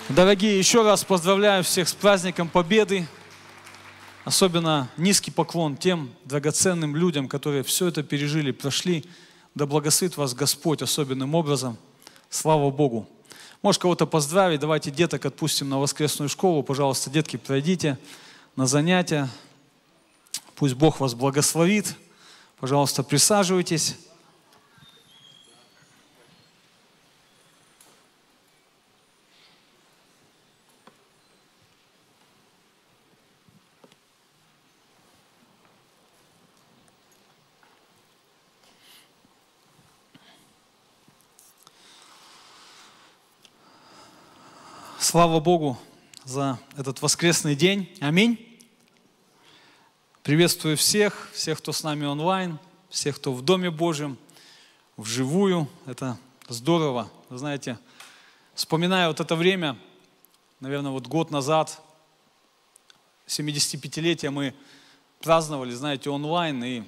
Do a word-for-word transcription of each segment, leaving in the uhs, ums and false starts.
Дорогие, еще раз поздравляю всех с праздником Победы. Особенно низкий поклон тем драгоценным людям, которые все это пережили, прошли. Да благословит вас Господь особенным образом. Слава Богу. Можешь кого-то поздравить. Давайте деток отпустим на воскресную школу. Пожалуйста, детки, пройдите на занятия. Пусть Бог вас благословит. Пожалуйста, присаживайтесь. Слава Богу за этот воскресный день. Аминь. Приветствую всех, всех, кто с нами онлайн, всех, кто в Доме Божьем, вживую. Это здорово. Вы знаете, вспоминая вот это время, наверное, вот год назад, семидесятипятилетие мы праздновали, знаете, онлайн, и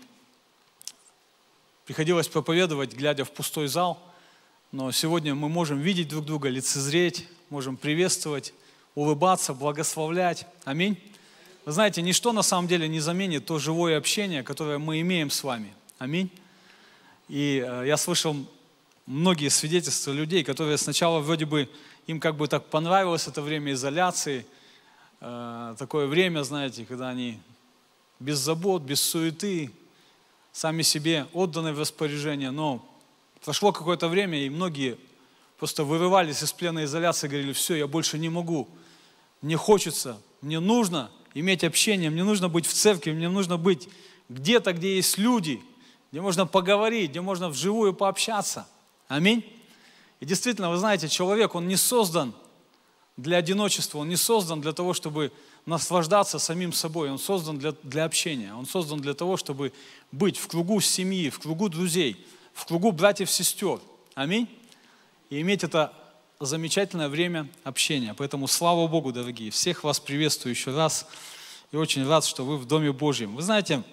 приходилось проповедовать, глядя в пустой зал. Но сегодня мы можем видеть друг друга, лицезреть, можем приветствовать, улыбаться, благословлять. Аминь. Вы знаете, ничто на самом деле не заменит то живое общение, которое мы имеем с вами. Аминь. И э, я слышал многие свидетельства людей, которые сначала вроде бы, им как бы так понравилось это время изоляции, э, такое время, знаете, когда они без забот, без суеты, сами себе отданы в распоряжение, но прошло какое-то время, и многие просто вырывались из плена изоляции, говорили: все, я больше не могу, мне хочется, мне нужно иметь общение, мне нужно быть в церкви, мне нужно быть где-то, где есть люди, где можно поговорить, где можно вживую пообщаться. Аминь. И действительно, вы знаете, человек, он не создан для одиночества, он не создан для того, чтобы наслаждаться самим собой, он создан для, для общения, он создан для того, чтобы быть в кругу семьи, в кругу друзей, в кругу братьев-сестер. Аминь. И иметь это замечательное время общения. Поэтому слава Богу, дорогие. Всех вас приветствую еще раз. И очень рад, что вы в Доме Божьем. Вы знаете,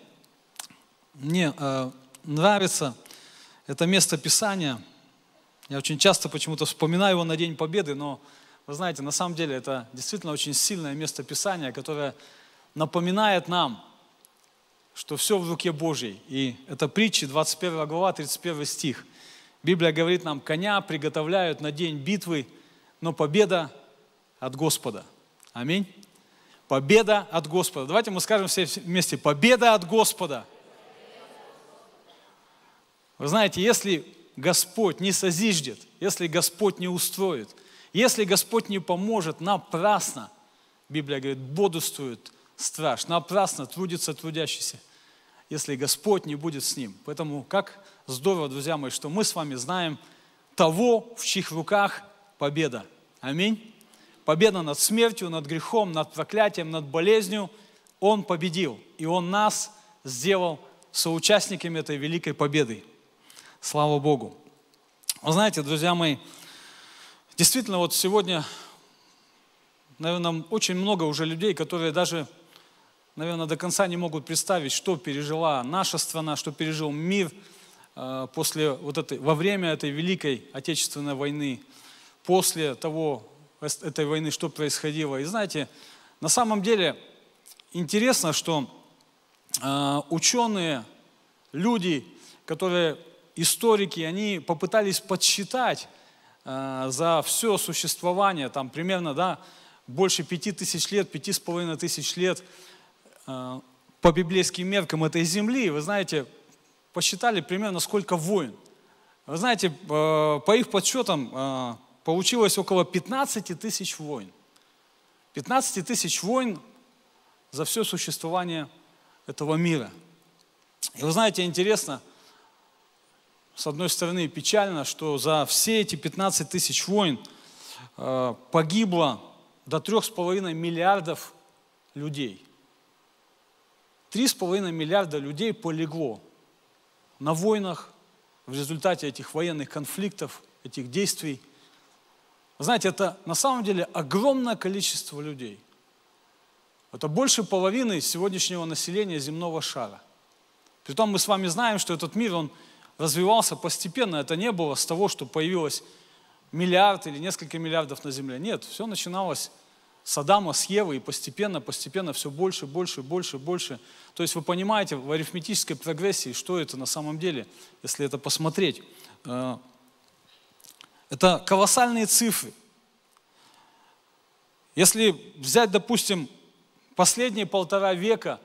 мне э, нравится это место Писания. Я очень часто почему-то вспоминаю его на День Победы, но вы знаете, на самом деле это действительно очень сильное место Писания, которое напоминает нам, что все в руке Божьей. И это Притчи, двадцать первая глава, тридцать первый стих. Библия говорит нам: коня приготовляют на день битвы, но победа от Господа. Аминь. Победа от Господа. Давайте мы скажем все вместе: победа от Господа. Вы знаете, если Господь не созиждет, если Господь не устроит, если Господь не поможет, напрасно, Библия говорит, бодрствует страж, напрасно трудится трудящийся, если Господь не будет с ним. Поэтому как здорово, друзья мои, что мы с вами знаем того, в чьих руках победа. Аминь. Победа над смертью, над грехом, над проклятием, над болезнью. Он победил, и Он нас сделал соучастниками этой великой победы. Слава Богу. Вы знаете, друзья мои, действительно, вот сегодня, наверное, очень много уже людей, которые даже, наверное, до конца не могут представить, что пережила наша страна, что пережил мир э, после вот этой, во время этой Великой Отечественной войны, после того, этой войны, что происходило. И знаете, на самом деле интересно, что э, ученые, люди, которые историки, они попытались подсчитать э, за все существование, там примерно, да, больше пяти тысяч лет, пяти с половиной тысяч лет э, по библейским меркам этой земли. Вы знаете, посчитали примерно сколько войн. Вы знаете, э, по их подсчетам э, получилось около пятнадцати тысяч войн. пятнадцать тысяч войн за все существование этого мира. И вы знаете, интересно, с одной стороны печально, что за все эти пятнадцать тысяч войн э, погибло до трех с половиной миллиардов людей. Три с половиной миллиарда людей полегло на войнах в результате этих военных конфликтов, этих действий. Вы знаете, это на самом деле огромное количество людей. Это больше половины сегодняшнего населения земного шара. Притом мы с вами знаем, что этот мир, он развивался постепенно. Это не было с того, что появилась миллиард или несколько миллиардов на земле. Нет, все начиналось с Адама, с Евы, и постепенно, постепенно все больше, больше, больше, больше. То есть вы понимаете в арифметической прогрессии, что это на самом деле, если это посмотреть. Это колоссальные цифры. Если взять, допустим, последние полтора века,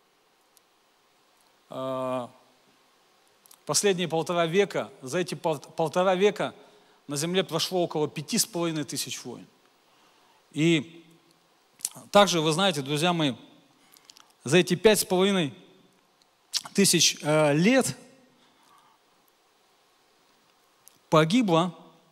последние полтора века, за эти полтора века на земле прошло около пяти с половиной тысяч войн. И также, вы знаете, друзья мои, за эти пять с половиной тысяч э, лет погибло,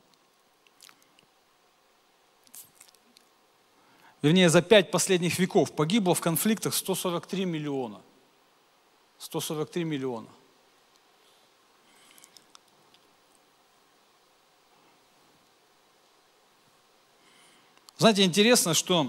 вернее, за пять последних веков погибло в конфликтах сто сорок три миллиона. сто сорок три миллиона. Знаете, интересно, что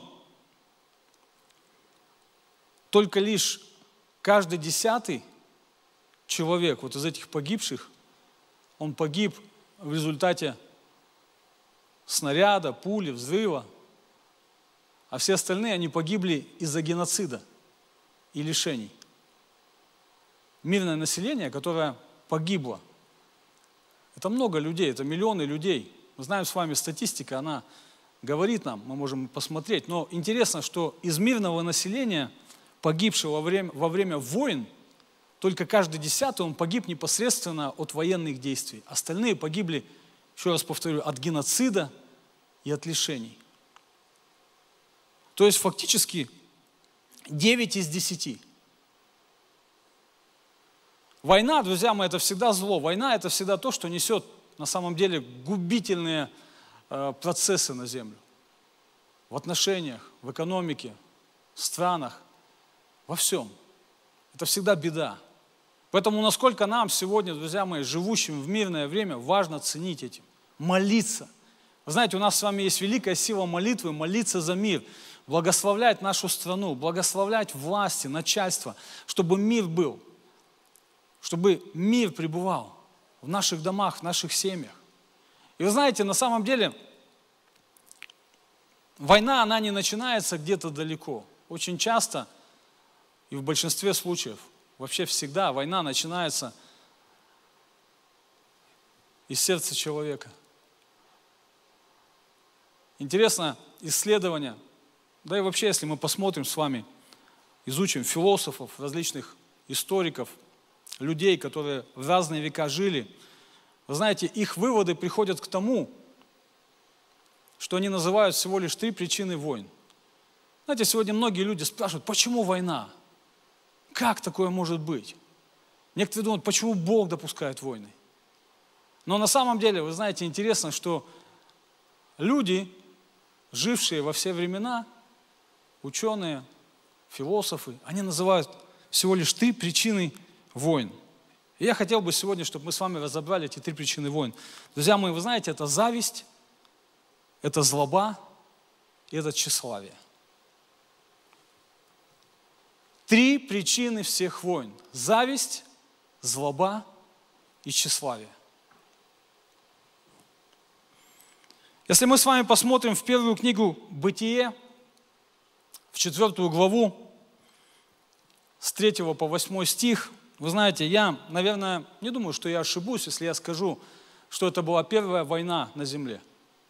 только лишь каждый десятый человек вот из этих погибших, он погиб в результате снаряда, пули, взрыва, а все остальные, они погибли из-за геноцида и лишений. Мирное население, которое погибло, это много людей, это миллионы людей. Мы знаем с вами, статистика, она говорит нам, мы можем посмотреть, но интересно, что из мирного населения, погибшего во время, во время войн, только каждый десятый он погиб непосредственно от военных действий. Остальные погибли, еще раз повторю, от геноцида и от лишений. То есть фактически девять из десяти. Война, друзья мои, это всегда зло. Война это всегда то, что несет на самом деле губительные э, процессы на землю. В отношениях, в экономике, в странах, во всем. Это всегда беда. Поэтому насколько нам сегодня, друзья мои, живущим в мирное время, важно ценить этим, молиться. Вы знаете, у нас с вами есть великая сила молитвы, молиться за мир, благословлять нашу страну, благословлять власти, начальство, чтобы мир был, чтобы мир пребывал в наших домах, в наших семьях. И вы знаете, на самом деле, война, она не начинается где-то далеко. Очень часто, и в большинстве случаев, вообще всегда, война начинается из сердца человека. Интересно исследование, да и вообще, если мы посмотрим с вами, изучим философов, различных историков, людей, которые в разные века жили, вы знаете, их выводы приходят к тому, что они называют всего лишь три причины войн. Знаете, сегодня многие люди спрашивают, почему война? Как такое может быть? Некоторые думают, почему Бог допускает войны? Но на самом деле, вы знаете, интересно, что люди, жившие во все времена, ученые, философы, они называют всего лишь три причины войн. И я хотел бы сегодня, чтобы мы с вами разобрали эти три причины войн. Друзья мои, вы знаете, это зависть, это злоба и это тщеславие. Три причины всех войн. Зависть, злоба и тщеславие. Если мы с вами посмотрим в первую книгу «Бытие», в четвертую главу, с третьего по восьмой стих, вы знаете, я, наверное, не думаю, что я ошибусь, если я скажу, что это была первая война на земле.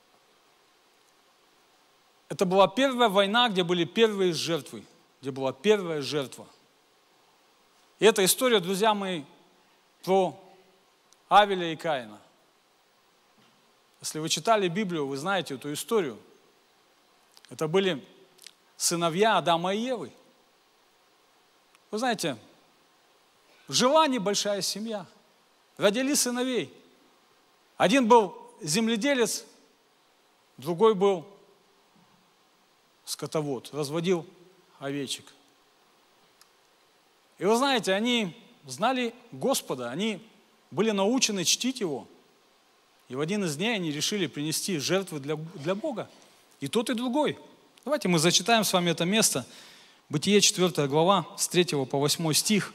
Это была первая война, где были первые жертвы, где была первая жертва. И эта история, друзья мои, про Авеля и Каина. Если вы читали Библию, вы знаете эту историю. Это были сыновья Адама и Евы. Вы знаете, жила небольшая семья, родили сыновей. Один был земледелец, другой был скотовод, разводил овечек. И вы знаете, они знали Господа, они были научены чтить Его. И в один из дней они решили принести жертвы для, для Бога. И тот, и другой. Давайте мы зачитаем с вами это место. Бытие, четвёртая глава, с третьего по восьмой стих.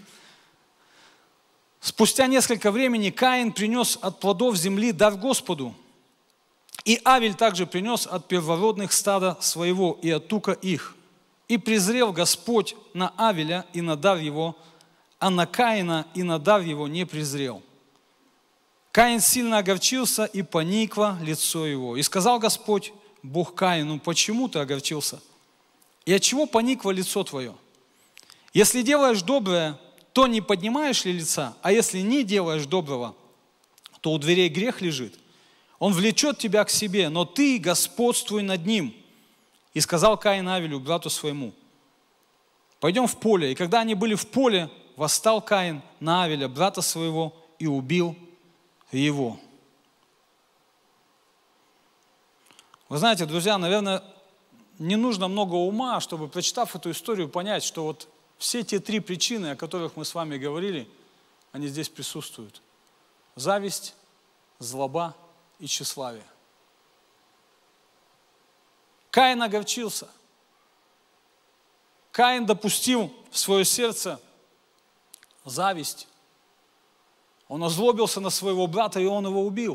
«Спустя несколько времени Каин принес от плодов земли дар Господу. И Авель также принес от первородных стада своего и от тука их. И презрел Господь на Авеля и на дар его, а на Каина и на дар его не презрел. Каин сильно огорчился, и поникло лицо его. И сказал Господь, Бог Каину, почему ты огорчился? И от чего поникло лицо твое? Если делаешь доброе, то не поднимаешь ли лица? А если не делаешь доброго, то у дверей грех лежит. Он влечет тебя к себе, но ты господствуй над ним. И сказал Каин Авелю, брату своему, пойдем в поле. И когда они были в поле, восстал Каин на Авеля, брата своего, и убил его. Вы знаете, друзья, наверное, не нужно много ума, чтобы, прочитав эту историю, понять, что вот все те три причины, о которых мы с вами говорили, они здесь присутствуют. Зависть, злоба и тщеславие. Каин огорчился. Каин допустил в свое сердце зависть. Он озлобился на своего брата, и он его убил.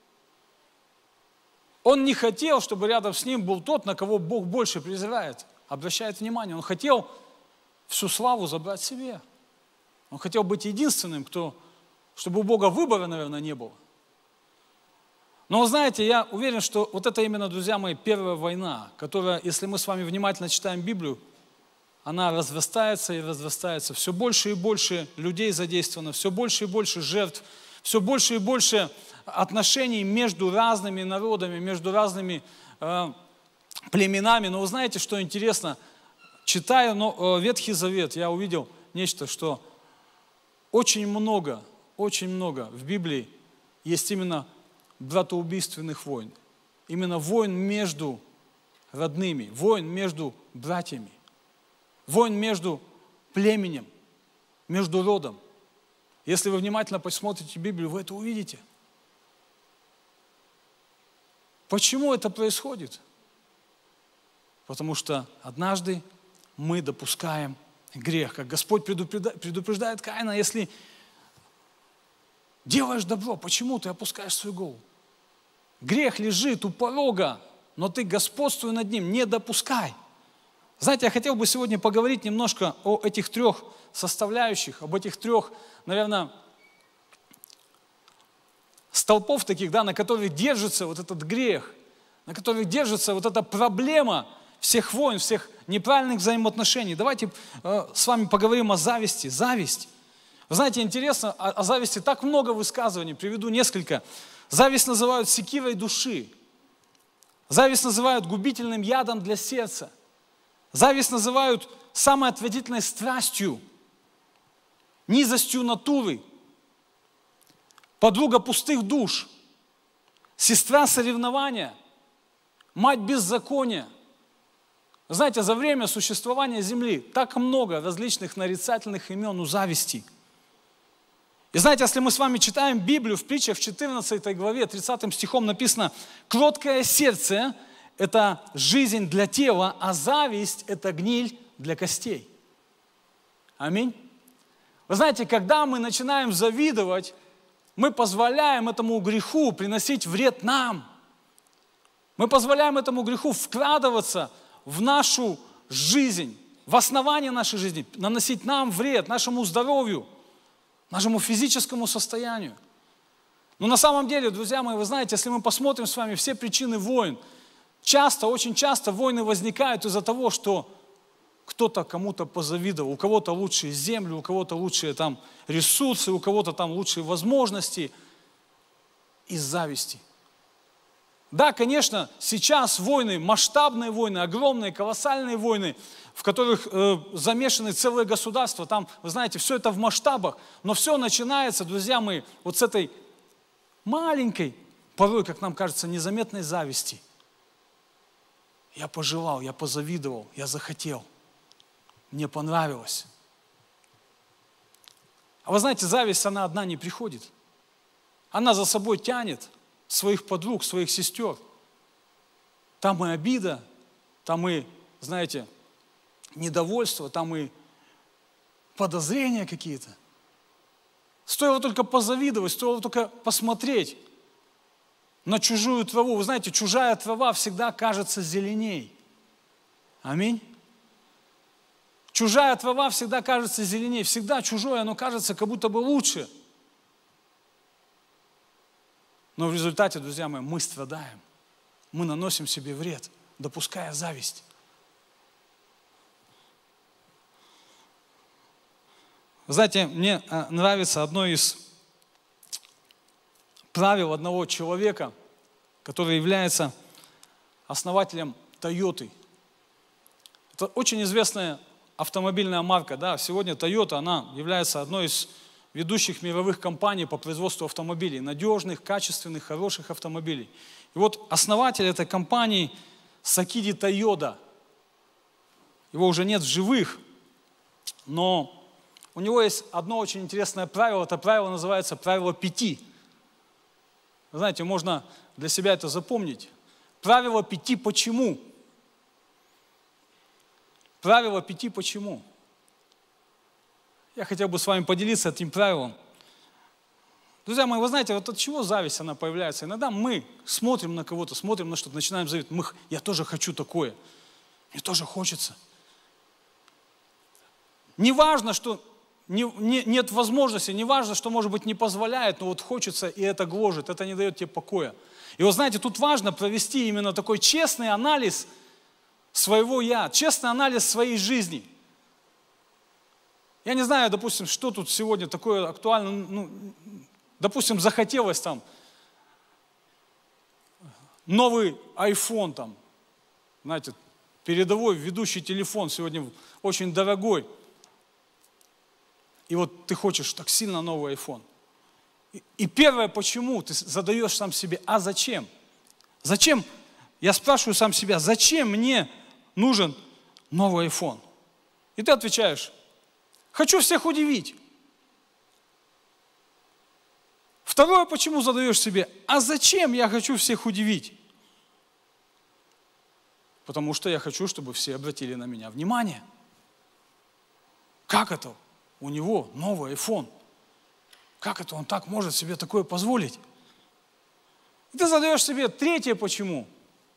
Он не хотел, чтобы рядом с ним был тот, на кого Бог больше презирает, обращает внимание. Он хотел всю славу забрать себе. Он хотел быть единственным, кто, чтобы у Бога выбора, наверное, не было. Но вы знаете, я уверен, что вот это именно, друзья мои, первая война, которая, если мы с вами внимательно читаем Библию, она разрастается и разрастается. Все больше и больше людей задействовано, все больше и больше жертв, все больше и больше отношений между разными народами, между разными э, племенами. Но вы знаете, что интересно? Читая но, э, Ветхий Завет, я увидел нечто, что очень много, очень много в Библии есть именно братоубийственных войн. Именно войн между родными, войн между братьями, войн между племенем, между родом. Если вы внимательно посмотрите Библию, вы это увидите. Почему это происходит? Потому что однажды мы допускаем грех. Как Господь предупреждает, предупреждает Каина, если делаешь добро, почему ты опускаешь свою голову? Грех лежит у порога, но ты господствуй над ним, не допускай. Знаете, я хотел бы сегодня поговорить немножко о этих трех составляющих, об этих трех, наверное, столпов таких, да, на которых держится вот этот грех, на которых держится вот эта проблема всех войн, всех неправильных взаимоотношений. Давайте э, с вами поговорим о зависти. Зависть. Вы знаете, интересно, о, о зависти так много высказываний, приведу несколько. Зависть называют секирой души. Зависть называют губительным ядом для сердца. Зависть называют самой отвратительной страстью, низостью натуры, подруга пустых душ, сестра соревнования, мать беззакония. Знаете, за время существования Земли так много различных нарицательных имен у зависти. И знаете, если мы с вами читаем Библию в притчах в четырнадцатой главе, тридцатым стихом написано: «Кроткое сердце – это жизнь для тела, а зависть – это гниль для костей». Аминь. Вы знаете, когда мы начинаем завидовать, мы позволяем этому греху приносить вред нам. Мы позволяем этому греху вкрадываться в нашу жизнь, в основание нашей жизни, наносить нам вред, нашему здоровью, нашему физическому состоянию. Но на самом деле, друзья мои, вы знаете, если мы посмотрим с вами все причины войн, часто, очень часто войны возникают из-за того, что кто-то кому-то позавидовал, у кого-то лучшие земли, у кого-то лучшие там ресурсы, у кого-то там лучшие возможности, из зависти. Да, конечно, сейчас войны, масштабные войны, огромные, колоссальные войны, в которых э, замешаны целые государства, там, вы знаете, все это в масштабах, но все начинается, друзья мои, вот с этой маленькой, порой, как нам кажется, незаметной зависти. Я пожелал, я позавидовал, я захотел, мне понравилось. А вы знаете, зависть, она одна не приходит. Она за собой тянет своих подруг, своих сестер. Там и обида, там и, знаете, недовольство, там и подозрения какие-то. Стоило только позавидовать, стоило только посмотреть на чужую траву. Вы знаете, чужая трава всегда кажется зеленей. Аминь. Чужая трава всегда кажется зеленей. Всегда чужое, оно кажется как будто бы лучше. Но в результате, друзья мои, мы страдаем. Мы наносим себе вред, допуская зависть. Знаете, мне нравится одно из правил одного человека, который является основателем Тойоты. Это очень известная автомобильная марка. Да? Сегодня Toyota, она является одной из ведущих мировых компаний по производству автомобилей. Надежных, качественных, хороших автомобилей. И вот основатель этой компании Сакиди Тойода. Его уже нет в живых, но у него есть одно очень интересное правило. Это правило называется правило пяти. Вы знаете, можно для себя это запомнить. Правило пяти почему? Правило пяти почему? Я хотел бы с вами поделиться этим правилом. Друзья мои, вы знаете, вот от чего зависть она появляется? Иногда мы смотрим на кого-то, смотрим на что-то, начинаем завидовать. Мы, я тоже хочу такое. Мне тоже хочется. Не важно, что не, не, нет возможности, не важно, что, может быть, не позволяет, но вот хочется, и это гложет, это не дает тебе покоя. И вот знаете, тут важно провести именно такой честный анализ своего «я», честный анализ своей жизни. Я не знаю, допустим, что тут сегодня такое актуально, ну, допустим, захотелось там новый айфон, там, знаете, передовой ведущий телефон сегодня очень дорогой. И вот ты хочешь так сильно новый айфон. И, и первое, почему ты задаешь сам себе, а зачем? Зачем? Я спрашиваю сам себя, зачем мне нужен новый айфон? И ты отвечаешь, хочу всех удивить. Второе, почему задаешь себе, а зачем я хочу всех удивить? Потому что я хочу, чтобы все обратили на меня внимание. Как это? У него новый айфон. Как это он так может себе такое позволить? И ты задаешь себе третье почему.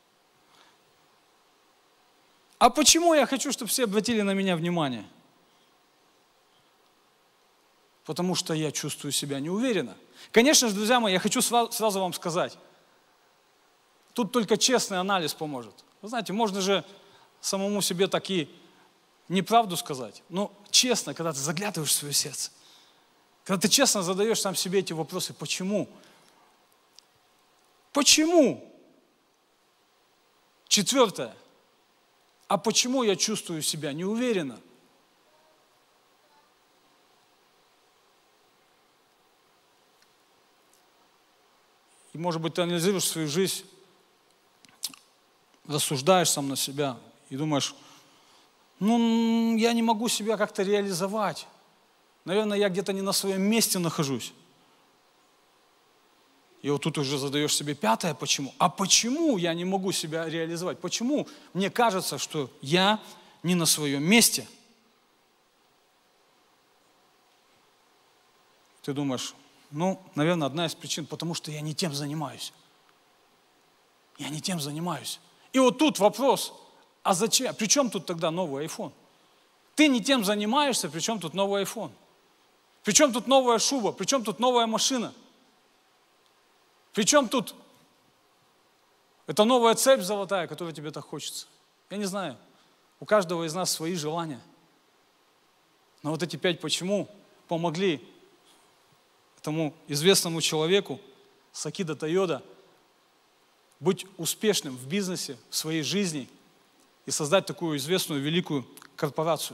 А почему я хочу, чтобы все обратили на меня внимание? Потому что я чувствую себя неуверенно. Конечно же, друзья мои, я хочу сразу, сразу вам сказать, тут только честный анализ поможет. Вы знаете, можно же самому себе так и неправду сказать, но честно, когда ты заглядываешь в свое сердце, когда ты честно задаешь сам себе эти вопросы, почему? Почему? Четвертое. А почему я чувствую себя неуверенно? И, может быть, ты анализируешь свою жизнь, рассуждаешь сам на себя и думаешь, ну, я не могу себя как-то реализовать. Наверное, я где-то не на своем месте нахожусь. И вот тут уже задаешь себе пятое почему. А почему я не могу себя реализовать? Почему мне кажется, что я не на своем месте? Ты думаешь, ну, наверное, одна из причин, потому что я не тем занимаюсь. Я не тем занимаюсь. И вот тут вопрос, а зачем? При чем тут тогда новый айфон? Ты не тем занимаешься, при чем тут новый айфон? При чем тут новая шуба? При чем тут новая машина? При чем тут эта новая цепь золотая, которая тебе так хочется? Я не знаю. У каждого из нас свои желания. Но вот эти пять почему помогли этому известному человеку, Сакиди Тойода, быть успешным в бизнесе, в своей жизни и создать такую известную великую корпорацию.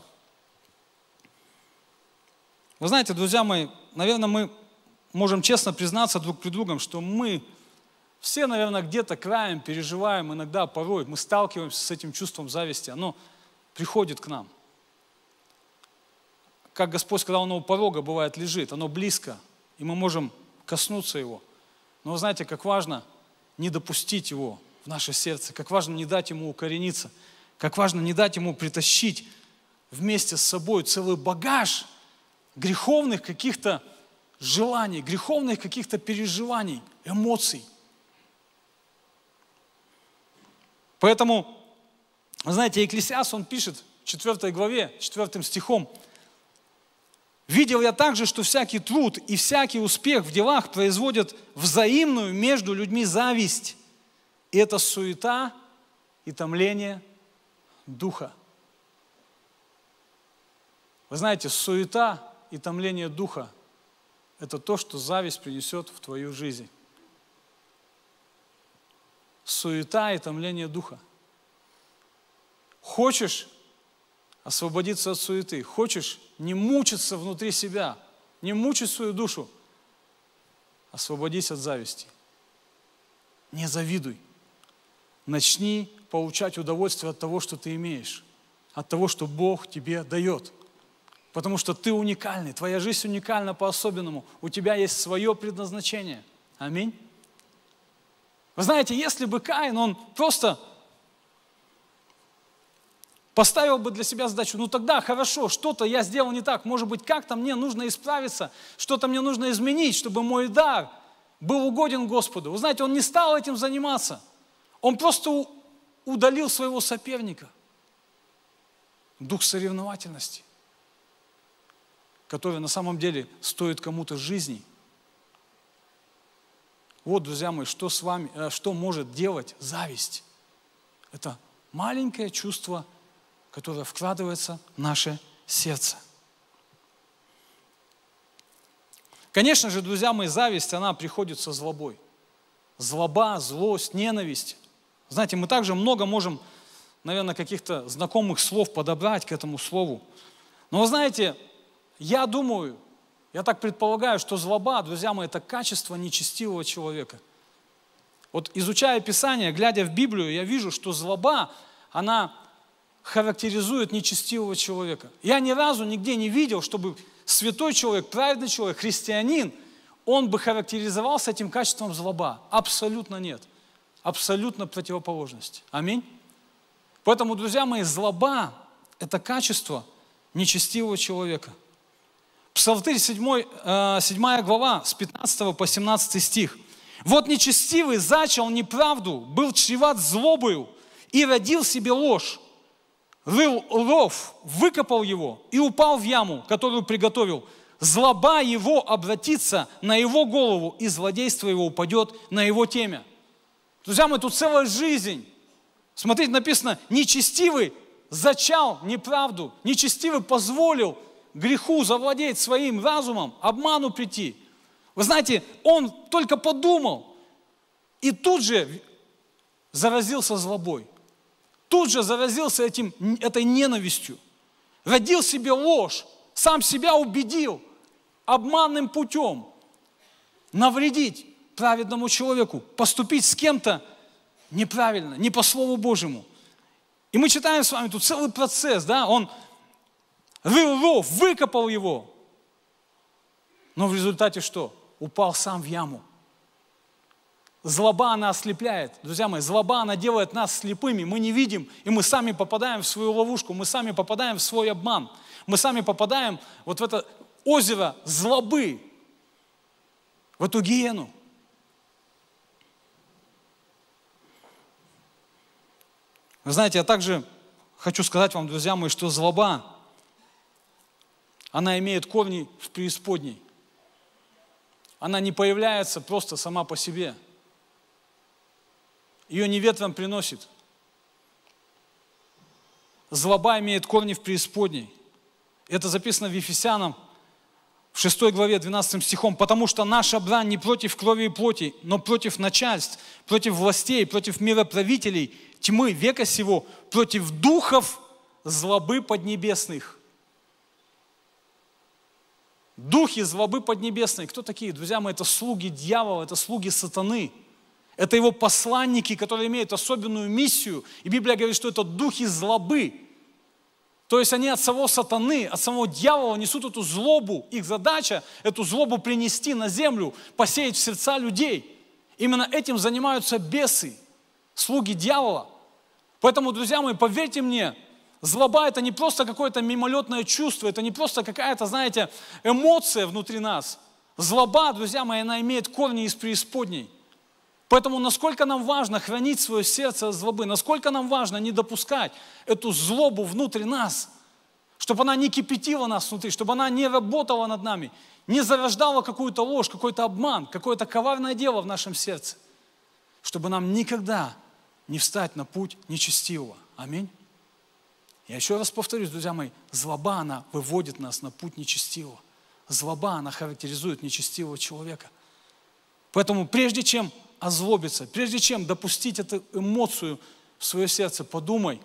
Вы знаете, друзья мои, наверное, мы можем честно признаться друг перед другом, что мы все, наверное, где-то краем переживаем, иногда, порой мы сталкиваемся с этим чувством зависти. Оно приходит к нам. Как Господь сказал, оно у порога бывает лежит, оно близко, и мы можем коснуться его. Но вы знаете, как важно не допустить его в наше сердце, как важно не дать ему укорениться, как важно не дать ему притащить вместе с собой целый багаж греховных каких-то желаний, греховных каких-то переживаний, эмоций. Поэтому, вы знаете, Екклесиаст, он пишет в четвёртой главе, четвёртым стихом: «Видел я также, что всякий труд и всякий успех в делах производят взаимную между людьми зависть, и это суета и томление духа». Вы знаете, суета и томление духа – это то, что зависть принесет в твою жизнь. Суета и томление духа. Хочешь освободиться от суеты, хочешь не мучиться внутри себя, не мучить свою душу, освободись от зависти. Не завидуй. Начни получать удовольствие от того, что ты имеешь, от того, что Бог тебе дает. Потому что ты уникальный, твоя жизнь уникальна по-особенному. У тебя есть свое предназначение. Аминь. Вы знаете, если бы Каин, он просто поставил бы для себя задачу: ну тогда хорошо, что-то я сделал не так, может быть, как-то мне нужно исправиться, что-то мне нужно изменить, чтобы мой дар был угоден Господу. Вы знаете, он не стал этим заниматься. Он просто удалил своего соперника. Дух соревновательности, который на самом деле стоит кому-то жизни. Вот, друзья мои, что с вами, что может делать зависть? Это маленькое чувство, которое вкладывается в наше сердце. Конечно же, друзья мои, зависть, она приходит со злобой. Злоба, злость, ненависть. Знаете, мы также много можем, наверное, каких-то знакомых слов подобрать к этому слову. Но вы знаете, я думаю, я так предполагаю, что злоба, друзья мои, это качество нечестивого человека. Вот изучая Писание, глядя в Библию, я вижу, что злоба, она характеризует нечестивого человека. Я ни разу нигде не видел, чтобы святой человек, праведный человек, христианин, он бы характеризовался этим качеством злоба. Абсолютно нет. Абсолютно противоположность. Аминь. Поэтому, друзья мои, злоба – это качество нечестивого человека. Псалтырь седьмая глава, с пятнадцатого по семнадцатый стих. «Вот нечестивый зачал неправду, был чреват злобою и родил себе ложь. Рыл ров, выкопал его и упал в яму, которую приготовил. Злоба его обратится на его голову, и злодейство его упадет на его темя». Друзья мои, тут целая жизнь. Смотрите, написано: нечестивый зачал неправду, нечестивый позволил греху завладеть своим разумом, обману прийти. Вы знаете, он только подумал, и тут же заразился злобой. Тут же заразился этим, этой ненавистью. Родил себе ложь, сам себя убедил обманным путем навредить праведному человеку, поступить с кем-то неправильно, не по Слову Божьему. И мы читаем с вами тут целый процесс, да, он рыл ров, выкопал его, но в результате что? Упал сам в яму. Злоба, она ослепляет. Друзья мои, злоба, она делает нас слепыми. Мы не видим, и мы сами попадаем в свою ловушку, мы сами попадаем в свой обман. Мы сами попадаем вот в это озеро злобы, в эту гиену. Вы знаете, я также хочу сказать вам, друзья мои, что злоба, она имеет корни в преисподней. Она не появляется просто сама по себе. Ее не ветром приносит. Злоба имеет корни в преисподней. Это записано в Ефесянам, в шестой главе, двенадцатым стихом. «Потому что наша брань не против крови и плоти, но против начальств, против властей, против мироправителей тьмы века сего, против духов злобы поднебесных». Духи злобы поднебесной. Кто такие? Друзья мои, это слуги дьявола, это слуги сатаны. Это его посланники, которые имеют особенную миссию. И Библия говорит, что это духи злобы. То есть они от самого сатаны, от самого дьявола несут эту злобу. Их задача эту злобу принести на землю, посеять в сердца людей. Именно этим занимаются бесы, слуги дьявола. Поэтому, друзья мои, поверьте мне, злоба – это не просто какое-то мимолетное чувство, это не просто какая-то, знаете, эмоция внутри нас. Злоба, друзья мои, она имеет корни из преисподней. Поэтому насколько нам важно хранить свое сердце от злобы, насколько нам важно не допускать эту злобу внутрь нас, чтобы она не кипятила нас внутри, чтобы она не работала над нами, не зарождала какую-то ложь, какой-то обман, какое-то коварное дело в нашем сердце, чтобы нам никогда не встать на путь нечестивого. Аминь. Я еще раз повторюсь, друзья мои, злоба, она выводит нас на путь нечестивого. Злоба, она характеризует нечестивого человека. Поэтому прежде чем озлобиться, прежде чем допустить эту эмоцию в свое сердце, подумай,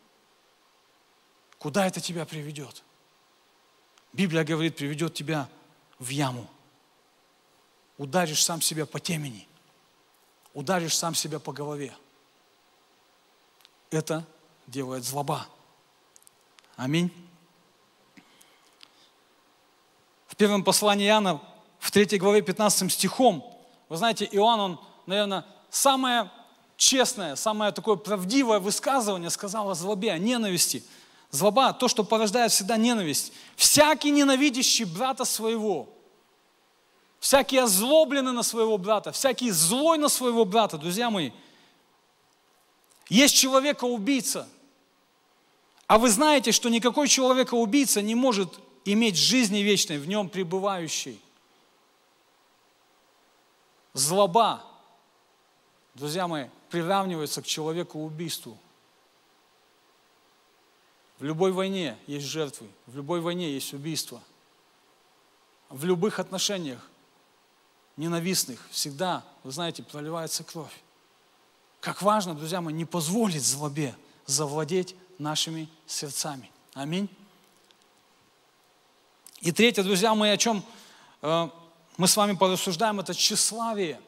куда это тебя приведет. Библия говорит, приведет тебя в яму. Ударишь сам себя по темени, ударишь сам себя по голове. Это делает злоба. Аминь. В первом послании Иоанна, в третьей главе, пятнадцатым стихом, вы знаете, Иоанн, он, наверное, самое честное, самое такое правдивое высказывание сказал о злобе, о ненависти. Злоба, то, что порождает всегда ненависть. Всякий ненавидящий брата своего, всякий озлобленный на своего брата, всякий злой на своего брата, друзья мои, есть человека-убийца. А вы знаете, что никакой человека-убийца не может иметь жизни вечной, в нем пребывающей. Злоба, друзья мои, приравнивается к человеку-убийству. В любой войне есть жертвы, в любой войне есть убийство. В любых отношениях ненавистных всегда, вы знаете, проливается кровь. Как важно, друзья мои, не позволить злобе завладеть нашими сердцами. Аминь. И третье, друзья мои, о чем э, мы с вами порассуждаем, это тщеславие.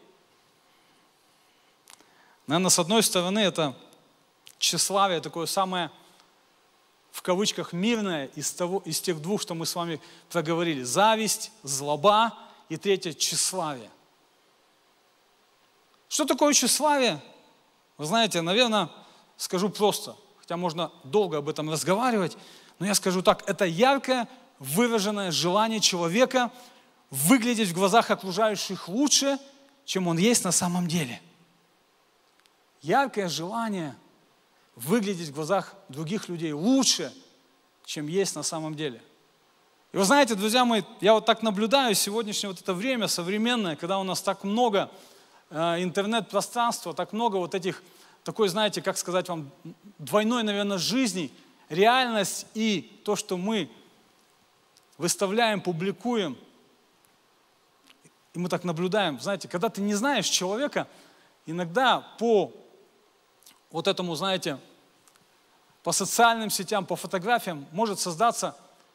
Наверное, с одной стороны, это тщеславие, такое самое, в кавычках, мирное из, того, из тех двух, что мы с вами проговорили. Зависть, злоба и третье, тщеславие. Что такое тщеславие? Вы знаете, наверное, скажу просто, хотя можно долго об этом разговаривать, но я скажу так, это яркое, выраженное желание человека выглядеть в глазах окружающих лучше, чем он есть на самом деле. Яркое желание выглядеть в глазах других людей лучше, чем есть на самом деле. И вы знаете, друзья мои, я вот так наблюдаю сегодняшнее вот это время современное, когда у нас так много э, интернет-пространства, так много вот этих, такой, знаете, как сказать вам, двойной, наверное, жизни, реальность и то, что мы выставляем, публикуем, и мы так наблюдаем. Знаете, когда ты не знаешь человека, иногда по вот этому, знаете, по социальным сетям, по фотографиям может создаться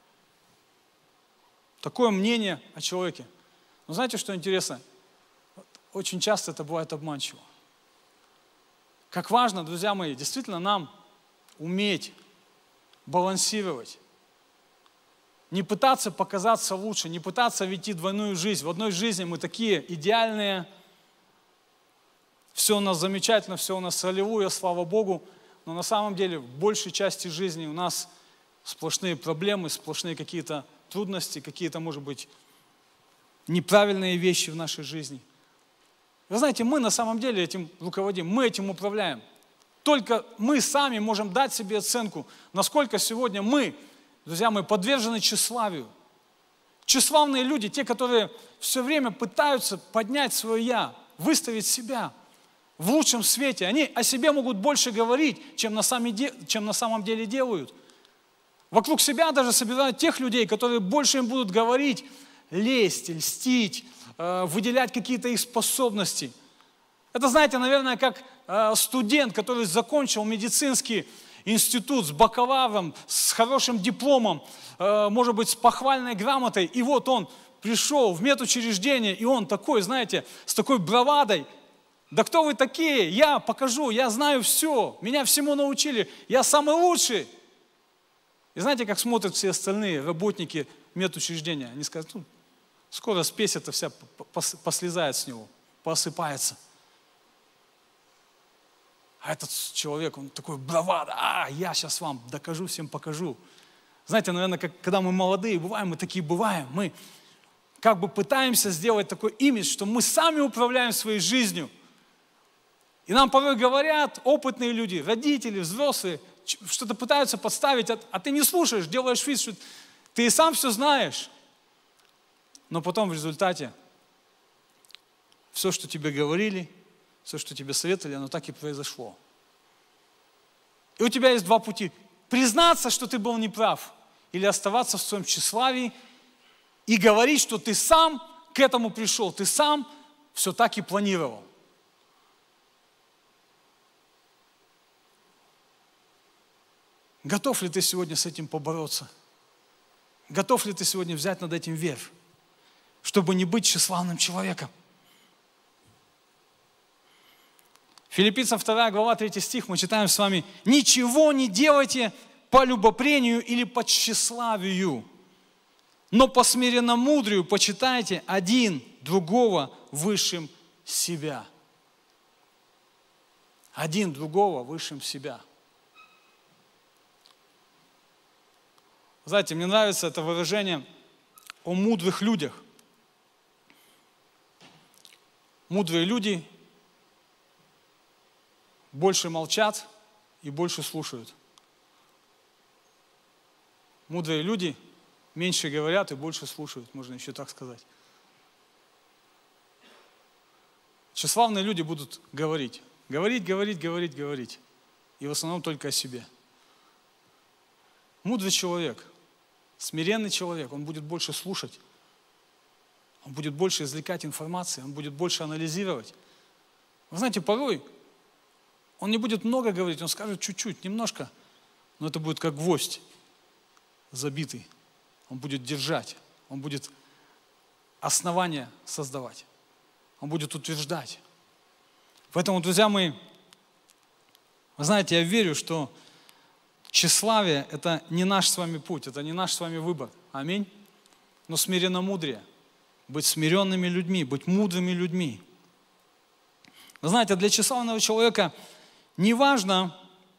такое мнение о человеке. Но знаете, что интересно? Очень часто это бывает обманчиво. Как важно, друзья мои, действительно нам уметь балансировать. Не пытаться показаться лучше, не пытаться вести двойную жизнь. В одной жизни мы такие идеальные, все у нас замечательно, все у нас аллилуйя, слава Богу. Но на самом деле в большей части жизни у нас сплошные проблемы, сплошные какие-то трудности, какие-то, может быть, неправильные вещи в нашей жизни. Вы знаете, мы на самом деле этим руководим, мы этим управляем. Только мы сами можем дать себе оценку, насколько сегодня мы, друзья мои, подвержены тщеславию. Тщеславные люди, те, которые все время пытаются поднять свое «я», выставить себя в лучшем свете, они о себе могут больше говорить, чем на, сами де, чем на самом деле делают. Вокруг себя даже собирают тех людей, которые больше им будут говорить, лезть, льстить, э, выделять какие-то их способности. Это, знаете, наверное, как э, студент, который закончил медицинский институт с бакалавром, с хорошим дипломом, э, может быть, с похвальной грамотой, и вот он пришел в медучреждение, и он такой, знаете, с такой бравадой. Да кто вы такие? Я покажу, я знаю все, меня всему научили, я самый лучший. И знаете, как смотрят все остальные работники медучреждения? Они скажут, ну, скоро спесь эта вся послезает с него, посыпается. А этот человек, он такой бравада, а, я сейчас вам докажу, всем покажу. Знаете, наверное, как, когда мы молодые бываем, мы такие бываем, мы как бы пытаемся сделать такой имидж, что мы сами управляем своей жизнью. И нам порой говорят опытные люди, родители, взрослые, что-то пытаются подставить, а ты не слушаешь, делаешь вид, что ты и сам все знаешь. Но потом в результате все, что тебе говорили, все, что тебе советовали, оно так и произошло. И у тебя есть два пути. Признаться, что ты был неправ, или оставаться в своем тщеславии и говорить, что ты сам к этому пришел, ты сам все так и планировал. Готов ли ты сегодня с этим побороться? Готов ли ты сегодня взять над этим верх, чтобы не быть тщеславным человеком? Филиппийцам вторая глава, третий стих, мы читаем с вами: «Ничего не делайте по любопрению или по тщеславию, но по смиренномудрию почитайте один другого высшим себя». Один другого высшим себя. Знаете, мне нравится это выражение о мудрых людях. Мудрые люди больше молчат и больше слушают. Мудрые люди меньше говорят и больше слушают, можно еще так сказать. Тщеславные люди будут говорить. Говорить, говорить, говорить, говорить. И в основном только о себе. Мудрый человек, смиренный человек, он будет больше слушать. Он будет больше извлекать информации, он будет больше анализировать. Вы знаете, порой он не будет много говорить, он скажет чуть-чуть, немножко, но это будет как гвоздь забитый. Он будет держать, он будет основания создавать, он будет утверждать. Поэтому, друзья мои, вы знаете, я верю, что тщеславие – это не наш с вами путь, это не наш с вами выбор. Аминь. Но смиренномудрие, быть смиренными людьми, быть мудрыми людьми. Вы знаете, для тщеславного человека не важно,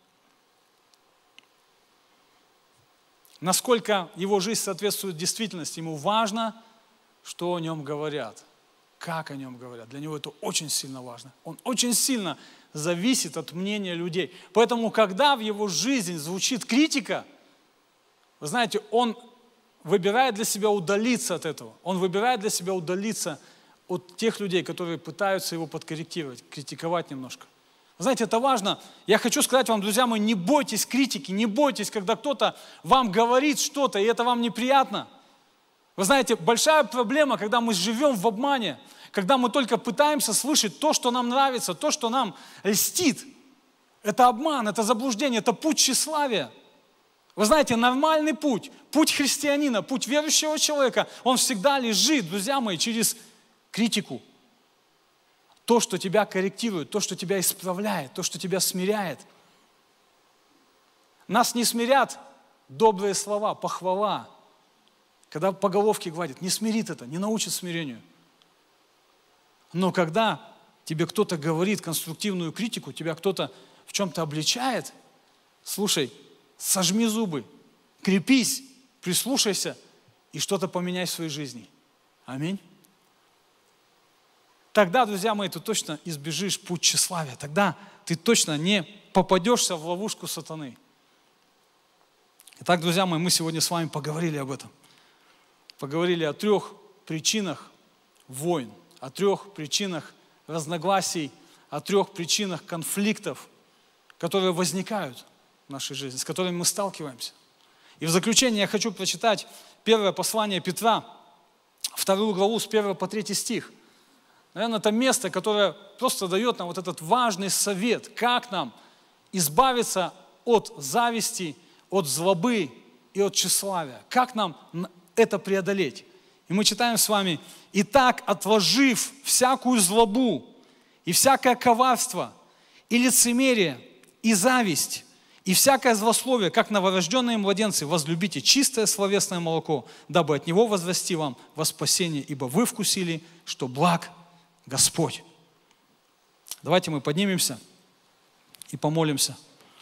насколько его жизнь соответствует действительности. Ему важно, что о нем говорят, как о нем говорят. Для него это очень сильно важно. Он очень сильно зависит от мнения людей. Поэтому, когда в его жизни звучит критика, вы знаете, он выбирает для себя удалиться от этого. Он выбирает для себя удалиться от тех людей, которые пытаются его подкорректировать, критиковать немножко. Вы знаете, это важно. Я хочу сказать вам, друзья мои, не бойтесь критики, не бойтесь, когда кто-то вам говорит что-то, и это вам неприятно. Вы знаете, большая проблема, когда мы живем в обмане, когда мы только пытаемся слышать то, что нам нравится, то, что нам льстит. Это обман, это заблуждение, это путь тщеславия. Вы знаете, нормальный путь, путь христианина, путь верующего человека, он всегда лежит, друзья мои, через критику. То, что тебя корректирует, то, что тебя исправляет, то, что тебя смиряет. Нас не смирят добрые слова, похвала. Когда по головке гладят, не смирит это, не научит смирению. Но когда тебе кто-то говорит конструктивную критику, тебя кто-то в чем-то обличает, слушай, сожми зубы, крепись, прислушайся и что-то поменяй в своей жизни. Аминь. Тогда, друзья мои, ты точно избежишь путь тщеславия. Тогда ты точно не попадешься в ловушку сатаны. Итак, друзья мои, мы сегодня с вами поговорили об этом. Поговорили о трех причинах войн, о трех причинах разногласий, о трех причинах конфликтов, которые возникают в нашей жизни, с которыми мы сталкиваемся. И в заключение я хочу прочитать первое послание Петра, вторую главу с первого по третий стих. Наверное, это место, которое просто дает нам вот этот важный совет, как нам избавиться от зависти, от злобы и от тщеславия. Как нам это преодолеть? И мы читаем с вами: «Итак, отложив всякую злобу и всякое коварство, и лицемерие, и зависть, и всякое злословие, как новорожденные младенцы, возлюбите чистое словесное молоко, дабы от него возрасти вам во спасение, ибо вы вкусили, что благ Господь». Давайте мы поднимемся и помолимся.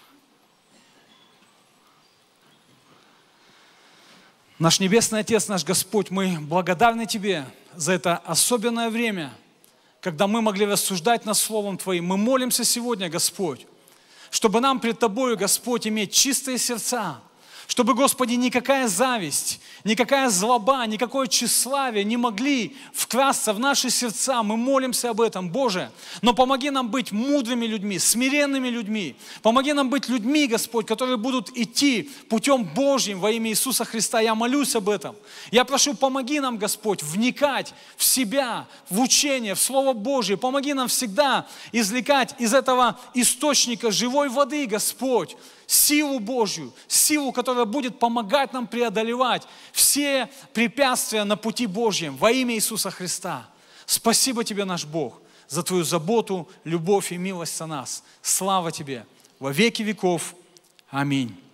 Наш Небесный Отец, наш Господь, мы благодарны Тебе за это особенное время, когда мы могли рассуждать над Словом Твоим. Мы молимся сегодня, Господь, чтобы нам пред Тобою, Господь, иметь чистые сердца, чтобы, Господи, никакая зависть, никакая злоба, никакое тщеславие не могли вкрасться в наши сердца. Мы молимся об этом, Боже. Но помоги нам быть мудрыми людьми, смиренными людьми. Помоги нам быть людьми, Господь, которые будут идти путем Божьим во имя Иисуса Христа. Я молюсь об этом. Я прошу, помоги нам, Господь, вникать в себя, в учение, в Слово Божье. Помоги нам всегда извлекать из этого источника живой воды, Господь, силу Божью, силу, которая будет помогать нам преодолевать все препятствия на пути Божьем во имя Иисуса Христа. Спасибо Тебе, наш Бог, за Твою заботу, любовь и милость о нас. Слава Тебе во веки веков. Аминь.